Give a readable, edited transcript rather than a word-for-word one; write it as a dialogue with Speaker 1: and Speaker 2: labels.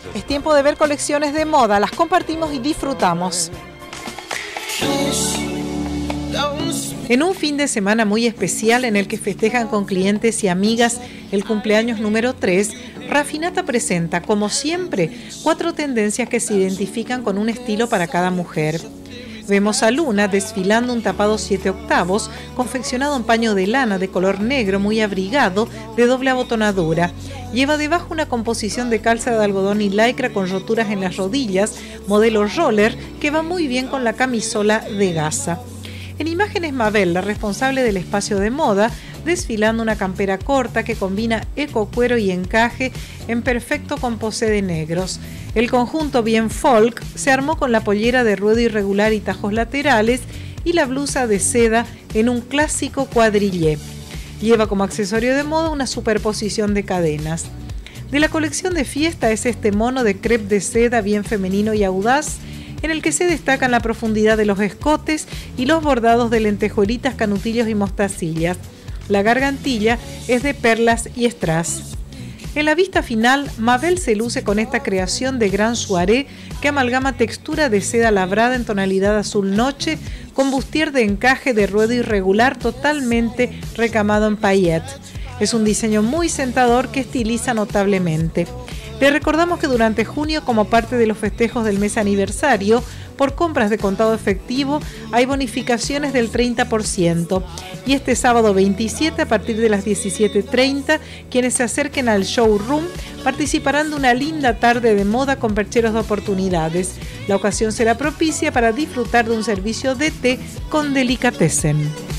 Speaker 1: Es tiempo de ver colecciones de moda, las compartimos y disfrutamos. En un fin de semana muy especial en el que festejan con clientes y amigas el cumpleaños número 3, Rafinata presenta, como siempre, 4 tendencias que se identifican con un estilo para cada mujer. Vemos a Luna desfilando un tapado 7/8, confeccionado en paño de lana de color negro muy abrigado, de doble abotonadura. Lleva debajo una composición de calza de algodón y lycra con roturas en las rodillas, modelo roller, que va muy bien con la camisola de gasa. En imágenes Mabel, la responsable del espacio de moda, desfilando una campera corta que combina ecocuero y encaje en perfecto composé de negros. El conjunto bien folk se armó con la pollera de ruedo irregular y tajos laterales y la blusa de seda en un clásico cuadrillé. Lleva como accesorio de moda una superposición de cadenas. De la colección de fiesta es este mono de crepe de seda bien femenino y audaz, en el que se destacan la profundidad de los escotes y los bordados de lentejuelitas, canutillos y mostacillas. La gargantilla es de perlas y strass. En la vista final, Mabel se luce con esta creación de gran soirée que amalgama textura de seda labrada en tonalidad azul noche con bustier de encaje de ruedo irregular totalmente recamado en paillettes. Es un diseño muy sentador que estiliza notablemente. Le recordamos que durante junio, como parte de los festejos del mes aniversario, por compras de contado efectivo hay bonificaciones del 30%. Y este sábado 27, a partir de las 17:30, quienes se acerquen al showroom participarán de una linda tarde de moda con percheros de oportunidades. La ocasión será propicia para disfrutar de un servicio de té con delicatessen.